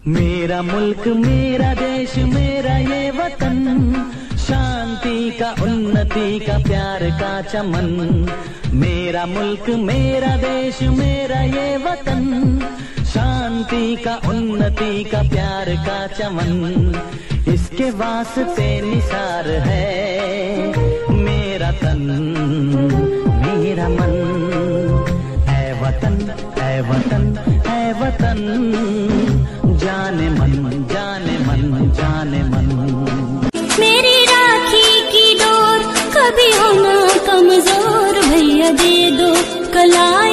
मेरा मुल्क मेरा देश मेरा ये वतन, शांति का उन्नति का प्यार का चमन। मेरा मुल्क मेरा देश मेरा ये वतन, शांति का उन्नति का प्यार का चमन। इसके वास्ते निसार है मेरा तन मेरा मन। ऐ वतन ऐ वतन ऐ वतन, जाने मन जाने मन जाने मन। मेरी राखी की डोर कभी हो ना कमजोर, भैया दे दो कला